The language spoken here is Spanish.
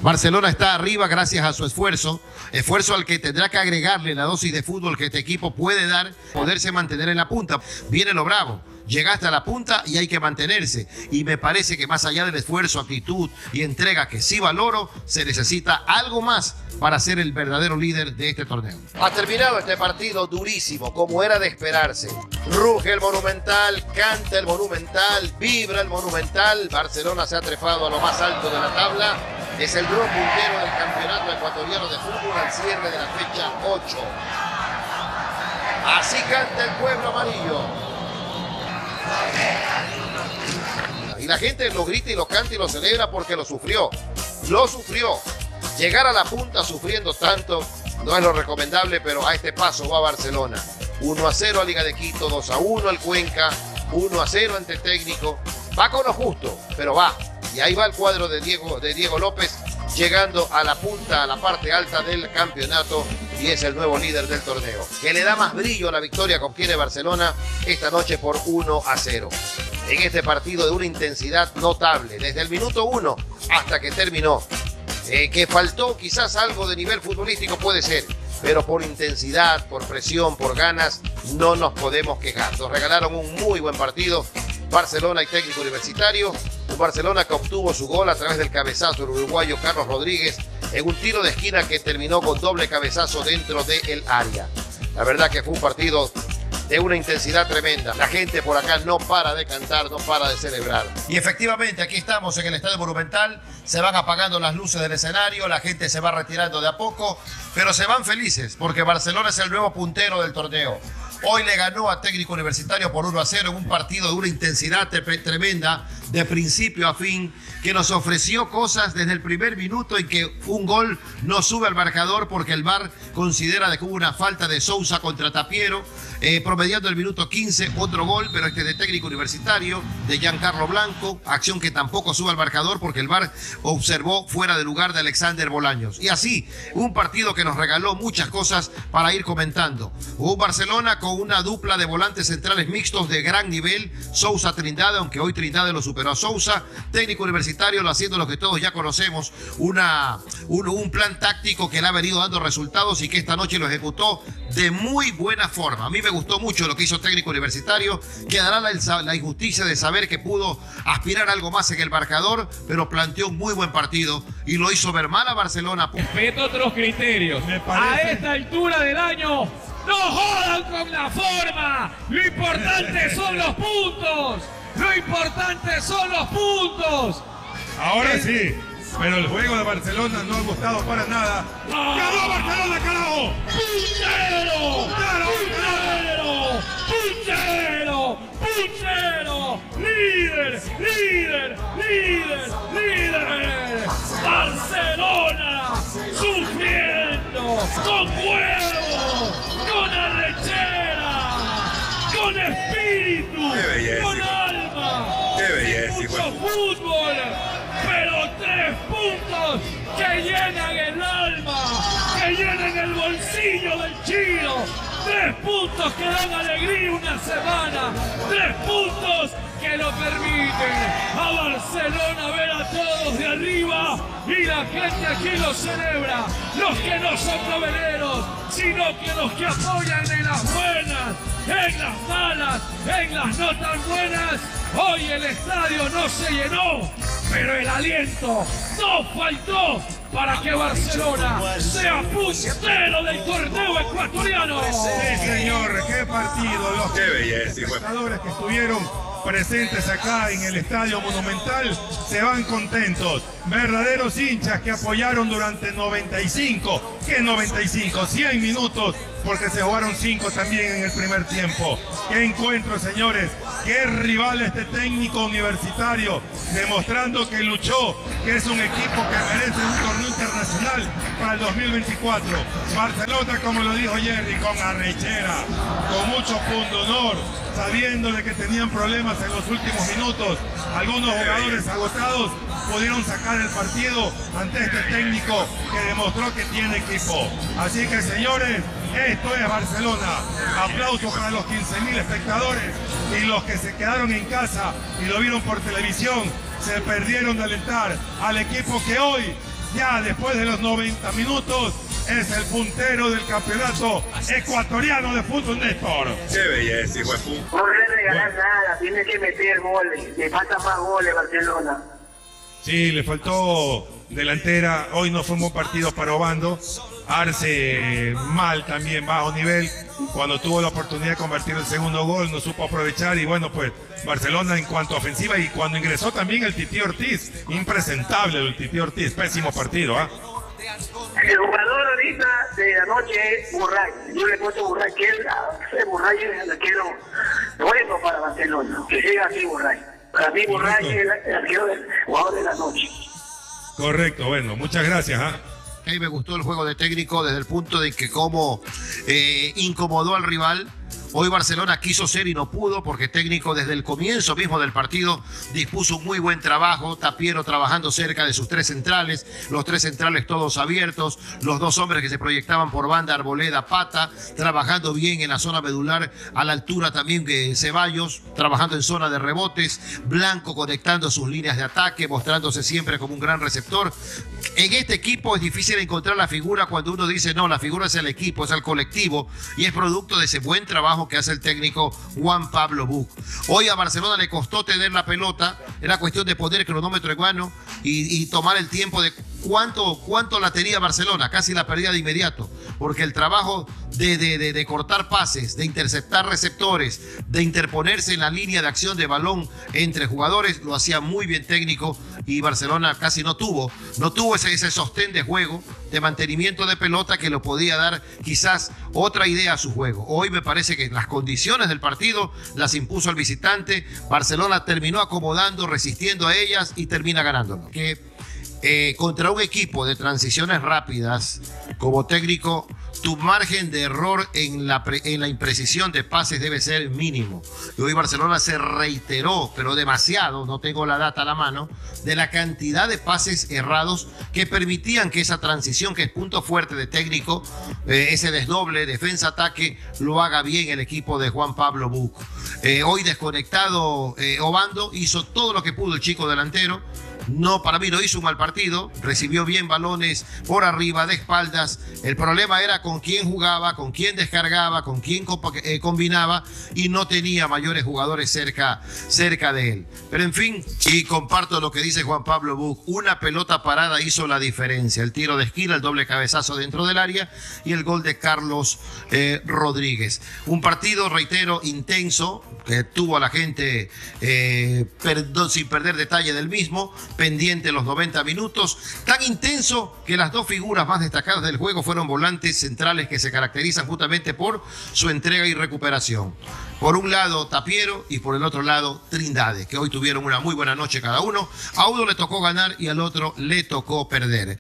Barcelona está arriba gracias a su esfuerzo al que tendrá que agregarle la dosis de fútbol que este equipo puede dar, poderse mantener en la punta. Viene lo bravo. Llegaste a la punta y hay que mantenerse. Y me parece que más allá del esfuerzo, actitud y entrega que sí valoro, se necesita algo más para ser el verdadero líder de este torneo. Ha terminado este partido durísimo, como era de esperarse. Ruge el Monumental, canta el Monumental, vibra el Monumental. Barcelona se ha trepado a lo más alto de la tabla. Es el nuevo puntero del campeonato ecuatoriano de fútbol al cierre de la fecha 8. Así canta el pueblo amarillo. Y la gente lo grita y lo canta y lo celebra porque lo sufrió. Lo sufrió. Llegar a la punta sufriendo tanto no es lo recomendable, pero a este paso va Barcelona. 1-0 a Liga de Quito, 2-1 al Cuenca, 1-0 ante Técnico. Va con lo justo, pero va. Y ahí va el cuadro de Diego López, llegando a la punta, a la parte alta del campeonato, y es el nuevo líder del torneo, que le da más brillo a la victoria que obtiene Barcelona esta noche por 1-0. En este partido de una intensidad notable, desde el minuto 1 hasta que terminó. Que faltó quizás algo de nivel futbolístico, puede ser, pero por intensidad, por presión, por ganas, no nos podemos quejar. Nos regalaron un muy buen partido, Barcelona y Técnico Universitario. Un Barcelona que obtuvo su gol a través del cabezazo del uruguayo Carlos Rodríguez en un tiro de esquina que terminó con doble cabezazo dentro del área. La verdad que fue un partido de una intensidad tremenda. La gente por acá no para de cantar, no para de celebrar. Y efectivamente, aquí estamos en el Estadio Monumental. Se van apagando las luces del escenario, la gente se va retirando de a poco, pero se van felices porque Barcelona es el nuevo puntero del torneo. Hoy le ganó a Técnico Universitario por 1-0 en un partido de una intensidad tremenda, de principio a fin, que nos ofreció cosas desde el primer minuto en que un gol no sube al marcador porque el VAR considera de que hubo una falta de Sousa contra Tapiero, promediando el minuto 15 otro gol, pero este de Técnico Universitario, de Giancarlo Blanco, acción que tampoco sube al marcador porque el VAR observó fuera de lugar de Alexander Bolaños. Y así, un partido que nos regaló muchas cosas para ir comentando. Hubo Barcelona con una dupla de volantes centrales mixtos de gran nivel, Sousa Trindade, aunque hoy Trindade lo superó a Sousa. Técnico Universitario lo haciendo lo que todos ya conocemos, un plan táctico que le ha venido dando resultados y que esta noche lo ejecutó de muy buena forma. A mí me gustó mucho lo que hizo Técnico Universitario. Quedará la injusticia de saber que pudo aspirar algo más en el marcador, pero planteó un muy buen partido y lo hizo ver mal a Barcelona. Respeto otros criterios. A esta altura del año, no jodan con la forma. Lo importante son los puntos. Lo importante son los puntos. Ahora sí, pero el juego de Barcelona no ha gustado para nada. ¡Ganó Barcelona, carajo! ¡Puntero! ¡Puntero! ¡Puntero! ¡Puntero! ¡Líder! ¡Líder! ¡Líder! ¡Líder! ¡Barcelona! ¡Sufriendo! ¡Con huevo! ¡Con arrechera! ¡Con espíritu! ¡Qué belleza! ¡Con alma! ¡Qué belleza! ¡Mucho fútbol! ¡Pero 3 puntos que llenan el alma! ¡Que llenan el bolsillo del chino! 3 puntos que dan alegría una semana. 3 puntos que lo permiten a Barcelona ver a todos de arriba y la gente aquí lo celebra. Los que no son noveleros, sino que los que apoyan en las buenas, en las malas, en las no tan buenas. Hoy el estadio no se llenó, pero el aliento no faltó para que Barcelona sea puntero del torneo ecuatoriano. Sí, señor, qué partido. Los espectadores que estuvieron presentes acá en el Estadio Monumental se van contentos. Verdaderos hinchas que apoyaron durante 95, ¿qué 95? 100 minutos, porque se jugaron 5 también en el primer tiempo. Qué encuentro, señores. Qué rival este Técnico Universitario, demostrando que luchó, que es un equipo que merece un torneo internacional para el 2024. Barcelona, como lo dijo Jerry, con arrechera, con mucho pundonor, sabiendo de que tenían problemas en los últimos minutos. Algunos jugadores agotados pudieron sacar el partido ante este técnico que demostró que tiene equipo. Así que, señores, esto es Barcelona. Aplausos para los 15.000 espectadores y los que se quedaron en casa y lo vieron por televisión. Se perdieron de alentar al equipo que hoy ya después de los 90 minutos es el puntero del campeonato ecuatoriano de fútbol, Néstor. Qué belleza, hijo de puta. No debe regalar nada, tiene que meter goles, le faltan más goles Barcelona. Sí, le faltó delantera, hoy no fue un buen partido para Obando. Arce mal también, bajo nivel, cuando tuvo la oportunidad de convertir el segundo gol no supo aprovechar y bueno, pues Barcelona en cuanto a ofensiva, y cuando ingresó también el Titi Ortiz, impresentable el Titi Ortiz, pésimo partido, ¿ah? El jugador ahorita de la noche es Burray. Yo le he puesto Burray, que Burray es el arquero bueno para Barcelona, que siga así Burray. Para mí Burray es el arquero del jugador de la noche. Correcto, bueno, muchas gracias, ¿ah? A mí me gustó el juego de técnico desde el punto de que cómo incomodó al rival. Hoy Barcelona quiso ser y no pudo, porque técnico desde el comienzo mismo del partido dispuso un muy buen trabajo. Tapiero trabajando cerca de sus tres centrales, los tres centrales todos abiertos, los dos hombres que se proyectaban por banda, Arboleda, Pata, trabajando bien en la zona medular, a la altura también que Ceballos, trabajando en zona de rebotes, Blanco conectando sus líneas de ataque, mostrándose siempre como un gran receptor. En este equipo es difícil encontrar la figura cuando uno dice, no, la figura es el equipo, es el colectivo, y es producto de ese buen trabajo que hace el técnico Juan Pablo Buch. Hoy a Barcelona le costó tener la pelota, era cuestión de poner el cronómetro en mano y tomar el tiempo de cuánto la tenía Barcelona, casi la perdía de inmediato, porque el trabajo de cortar pases, de interceptar receptores, de interponerse en la línea de acción de balón entre jugadores, lo hacía muy bien técnico, y Barcelona casi no tuvo ese sostén de juego, de mantenimiento de pelota que lo podía dar quizás otra idea a su juego. Hoy me parece que las condiciones del partido las impuso el visitante. Barcelona terminó acomodando, resistiendo a ellas y termina ganándolo. Contra un equipo de transiciones rápidas, como técnico, tu margen de error en la imprecisión de pases debe ser mínimo. Y hoy Barcelona se reiteró, pero demasiado, no tengo la data a la mano, de la cantidad de pases errados que permitían que esa transición, que es punto fuerte de técnico, ese desdoble, defensa-ataque, lo haga bien el equipo de Juan Pablo Buch. Hoy desconectado Obando, hizo todo lo que pudo el chico delantero. No, para mí no hizo un mal partido, recibió bien balones por arriba, de espaldas. El problema era con quién jugaba, con quién descargaba, con quién combinaba, y no tenía mayores jugadores cerca de él. Pero en fin, y comparto lo que dice Juan Pablo Buch, una pelota parada hizo la diferencia. El tiro de esquina, el doble cabezazo dentro del área y el gol de Carlos Rodríguez. Un partido, reitero, intenso, que tuvo a la gente sin perder detalle del mismo, pendiente los 90 minutos, tan intenso que las dos figuras más destacadas del juego fueron volantes centrales que se caracterizan justamente por su entrega y recuperación. Por un lado Tapiero y por el otro lado Trindade, que hoy tuvieron una muy buena noche cada uno. A uno le tocó ganar y al otro le tocó perder.